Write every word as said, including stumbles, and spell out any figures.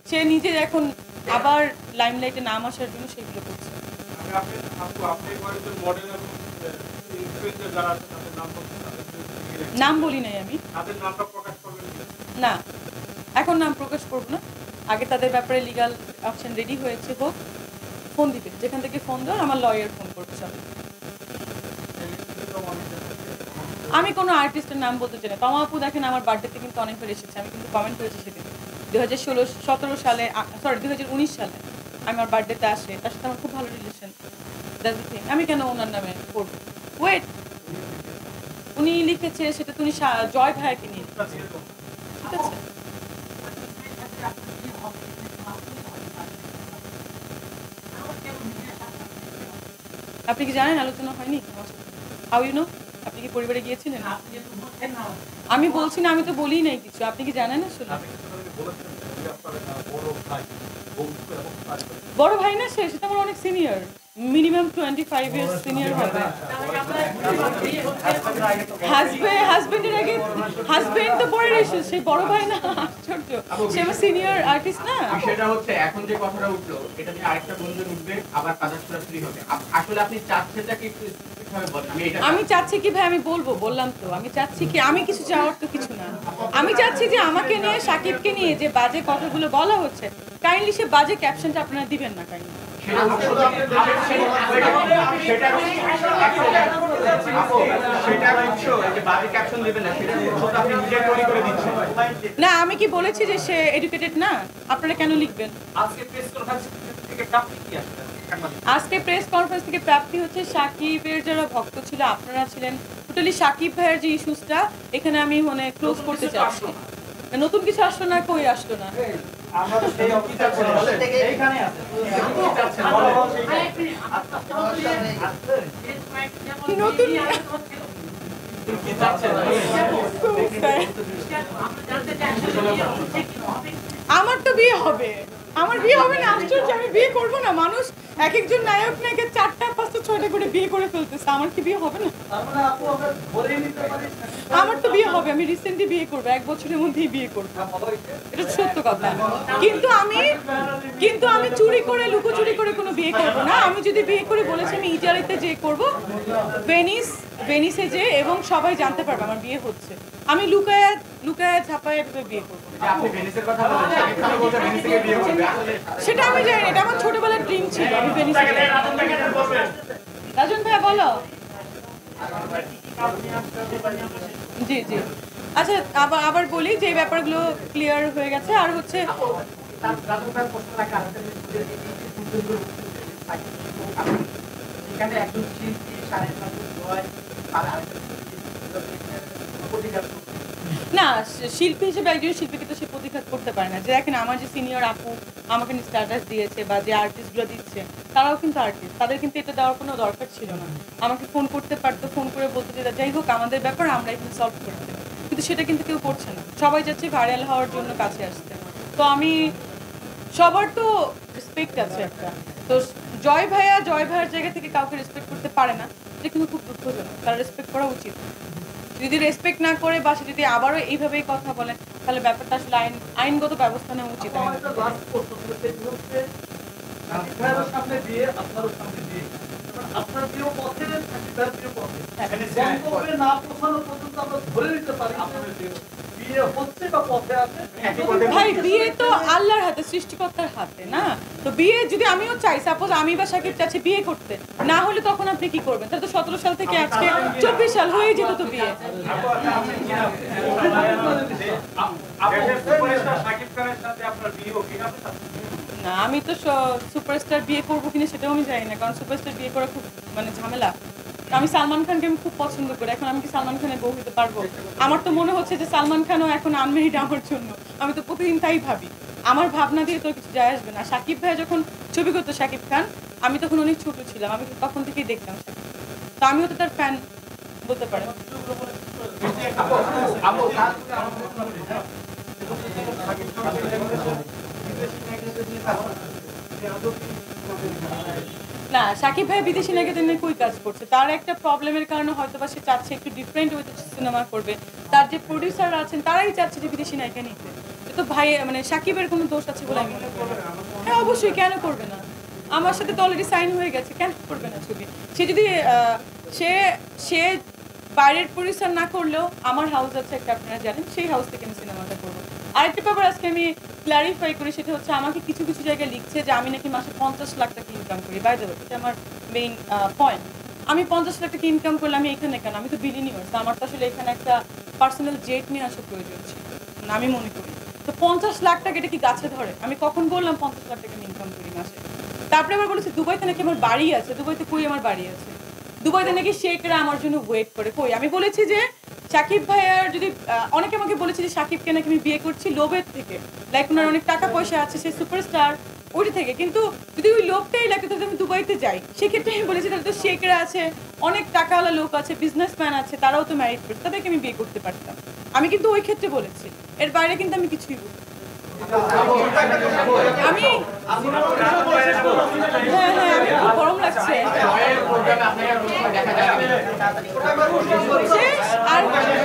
সে নিজে এখন আবার লাইমলাইটে নাম আসার জন্য সেগুলো করছে। নাম বলি নাই আমি, না এখন নাম প্রকাশ করব না। আগে তাদের ব্যাপারে লিগাল অপশন রেডি হয়েছে, হোক, ফোন দিবে, যেখান থেকে ফোন দেওয়ার আমার লয়ার ফোন করবে সবাই। আমি কোনো আর্টিস্টের নাম বলতে চাই না। তমা আপু দেখেন আমার বার্থডেতে কিন্তু অনেকবার এসেছে, আমি কিন্তু কমেন্ট করেছি সেদিন দু হাজার ষোলো সতেরো সালে, সরি দু হাজার উনিশ সালে আমি আমার বার্থডেতে আসে, তার সাথে আমার খুব ভালো রিলেশন। আমি কেন ওনার নামে করবো? ওয়েট, উনি লিখেছে সেটা তুমি জয় ভাইয়াকে নিয়ে, ঠিক আছে? আপনি কি জানেন আলোচনা হয়নি? How you know? আপনি কি পরিবারে গিয়েছিলেন? আমি বলছি না, আমি তো বলি নাই কিছু। আপনি কি জানেন আসলে? বড় ভাই না সে, সেটা আমার অনেক senior, minimum twenty five years senior হবে। হাজবেন্ড হাজবেন্ডের আগে হাজবেন্ড তো পরের ইস্যু, সে বড় ভাই না, আশ্চর্য, সে আমার সিনিয়র আর্টিস্ট না। সেটা হচ্ছে এখন যে কথাটা উঠলো এটা নিয়ে আরেকটা গুঞ্জন উঠবে, আবার কাজা ফ্রি হবে। আসলে আপনি চাচ্ছেনটা কি কিভাবে বলেন? আমি এটা আমি চাচ্ছি কি ভাই, আমি বলবো, বললাম তো, আমি চাচ্ছি কি, আমি কিছু চাওয়ার তো কিছু না। আমি চাচ্ছি যে আমাকে নিয়ে, সাকিবকে নিয়ে যে বাজে কথাগুলো বলা হচ্ছে, কাইন্ডলি সে বাজে ক্যাপশনটা আপনারা দিবেন না কাইন্ডলি। না আমি কি বলেছি যে সে এডুকেটেড না? আপনারা কেন লিখবেন? আজকে প্রেস কনফারেন্স থেকে প্রাপ্তি হচ্ছে সাকিবের যারা ভক্ত ছিল, আপনারা ছিলেন, টোটালি সাকিব ভাইয়ের যে ইস্যুসটা এখানে আমি মানে ক্লোজ করতে চাচ্ছি। নতুন কিছু আসলো না, কই আসলো না। নতুন আমার তো বিয়ে হবে, আমার বিয়ে হবে না, আশ্চর্য, আমি বিয়ে করবো না? মানুষ এক একজন নায়ক নায়িকা চারটা পাঁচটা ছয়টা করে বিয়ে করে ফেলতেছে, আমার কি বিয়ে হবে না? আমার তো বিয়ে হবে, আমি রিসেন্টলি বিয়ে করবো, এক বছরের মধ্যেই বিয়ে করবো, এটা সত্য কথা। কিন্তু আমি কিন্তু আমি চুরি করে, লুকোচুরি করে কোনো বিয়ে করবো না। আমি যদি বিয়ে করে বলেছি আমি ইটালিতে যে করবো, ভেনিস ভেনিসে যে, এবং সবাই জানতে পারবে আমার বিয়ে হচ্ছে। আমি লুকায় লুকায় ঝাপায় বিয়ে করবো। সেটা আমি জানি না, এটা আমার ছোটবেলার ড্রিম ছিল, আমি ভেনিসে। রাজন ভাইয়া বলো। জি জি, আচ্ছা আবার আবার বলি যে এই ব্যাপারগুলো ক্লিয়ার হয়ে গেছে। আর হচ্ছে না, শিল্পী হিসেবে একজন শিল্পীকে তো সে প্রতিঘাত করতে পারে না। যে দেখেন আমার যে সিনিয়র আপু আমাকে স্ট্যাটাস দিয়েছে বা যে আর্টিস্টগুলো দিচ্ছে তারাও কিন্তু আর্টিস্ট, তাদের কিন্তু এটা দেওয়ার কোনো দরকার ছিল না। আমাকে ফোন করতে পারতো, ফোন করে বলতে যে যাই হোক আমাদের ব্যাপার আমরা এখানে সলভ করতে, কিন্তু সেটা কিন্তু কেউ করছে না। সবাই যাচ্ছে ভাইরাল হওয়ার জন্য কাছে আসতে। তো আমি, সবার তো রেসপেক্ট আছে একটা, তো জয় ভাইয়া জয় ভাইয়ের জায়গা থেকে কাউকে রেসপেক্ট করতে পারে না, এটা কিন্তু খুব দুঃখজনক। তারা রেসপেক্ট করা উচিত। যদি রেসপেক্ট না করে বা সে যদি আবারও এইভাবেই কথা বলে তাহলে ব্যাপারটা আসলে আইন আইনগত ব্যবস্থা নেওয়া উচিত। ভাই বিয়ে তো আল্লাহর হাতে, সৃষ্টিকর্তার হাতে না। তো বিয়ে যদি আমিও চাই, সাপোজ আমি বা সাকিব চাচ্ছি বিয়ে করতে, না হলে তখন আপনি কি করবেন? তাহলে তো সতেরো সাল থেকে আজকে চব্বিশ সাল হয়ে যেত তো বিয়ে। না আমি তো সুপারস্টার বিয়ে করবো কিনা সেটাও আমি জানি না, কারণ সুপারস্টার বিয়ে করা খুব মানে ঝামেলা। আমি সালমান খানকে আমি খুব পছন্দ করি, এখন আমি কি সালমান খানের বউ হতে পারবো? আমার তো মনে হচ্ছে যে সালমান খানও এখন আনমেরিড আমার জন্য। আমি তো প্রতিদিন তাই ভাবি, আমার ভাবনা দিয়ে তো কিছু যায় আসবে না। সাকিব ভাই যখন ছবি করতো সাকিব খান, আমি তখন অনেক ছোট ছিলাম, আমি তখন থেকেই দেখতাম সাকিব, তো আমিও তো তার ফ্যান বলতে পারি। না সাকিব ভাই বিদেশি নায়িকাদের নিয়ে কই কাজ করছে, তার একটা প্রবলেমের কারণে হয়তো বা সে চাচ্ছে একটু ডিফারেন্ট ওয়েতে সিনেমা করবে। তার যে প্রডিউসাররা আছেন তারাই চাচ্ছে যে বিদেশি নায়িকা নিতে, তো ভাই মানে সাকিবের কোনো দোষ আছে বলে আমি মনে করি না। হ্যাঁ অবশ্যই, কেন করবে না? আমার সাথে তো অলরেডি সাইন হয়ে গেছে, কেন করবে না ছবি? সে যদি আহ, সে সে বাইরের পরিচার না করলেও আমার হাউস আছে একটা, আপনারা জানেন, সেই হাউস থেকে আমি সিনেমাটা করবো। আরেকটা ব্যাপার আজকে আমি ক্লারিফাই করি, সেটা হচ্ছে আমাকে কিছু কিছু জায়গায় লিখছে যে আমি নাকি মাসে পঞ্চাশ লাখ টাকা ইনকাম করি। বাই দ্য ওয়ে, এটা আমার মেইন পয়েন্ট। আমি পঞ্চাশ লাখ টাকা ইনকাম করলে আমি এখানে কেন? আমি তো বিলিনিয়ার্স, আমার তো আসলে এখানে একটা পার্সোনাল জেট নিয়ে আসা প্রয়োজন ছিল না, আমি মনে করি। তো পঞ্চাশ লাখ টাকা এটা কি গাছে ধরে? আমি কখন বললাম পঞ্চাশ লাখ টাকা ইনকাম করি মাসে? তারপরে আবার বলেছে দুবাইতে নাকি আমার বাড়ি আছে। দুবাইতে কই আমার বাড়ি আছে? দুবাইতে নাকি শেখরা আমার জন্য ওয়েট করে। কই? আমি বলেছি যে সাকিব ভাইয়ার যদি আহ, অনেকে আমাকে বলেছে যে সাকিবকে নাকি আমি বিয়ে করছি লোভের থেকে, লাইক ওনার অনেক টাকা পয়সা আছে, সে সুপারস্টার, ওইটা থেকে। কিন্তু যদি ওই লোকটাই লাগে তাহলে আমি দুবাইতে যাই, সেক্ষেত্রে আমি বলেছি তাহলে তো শেখরা আছে, অনেক টাকাওয়ালা লোক আছে, বিজনেসম্যান আছে, তারাও তো ম্যারিড করছে, তাদেরকে আমি বিয়ে করতে পারতাম। আমি কিন্তু ওই ক্ষেত্রে বলেছি, এর বাইরে কিন্তু আমি কিছুই বলি আমি হ্যাঁ হ্ঁ আমি খুব গরম লাগছে প্রোগ্রামে আপনাকে আর কোনো সময় দেখা যাবে না। শেষ আর